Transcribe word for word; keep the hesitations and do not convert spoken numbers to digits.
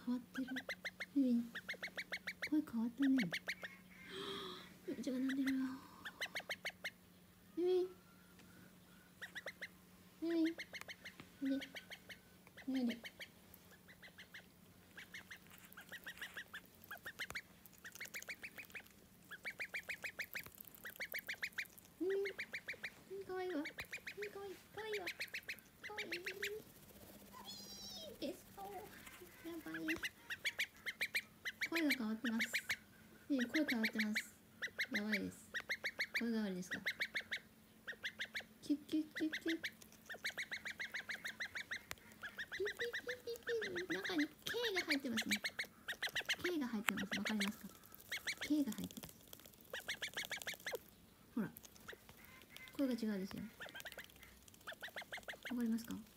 変わってる。ゆみ声変わったね。うちがなんでるよ。ゆみゆみゆみゆみかわいいわ。かわいいかわいいわ。かわいい。ゲスト。やばい。声が変わってます。ね、声変わってます。やばいです。声変わりですか。キュッキュッキュッキュッ。ピピピピピ。中に K が入ってますね。K が入ってます。わかりますか。K が入ってます。ほら。声が違うですよ。わかりますか。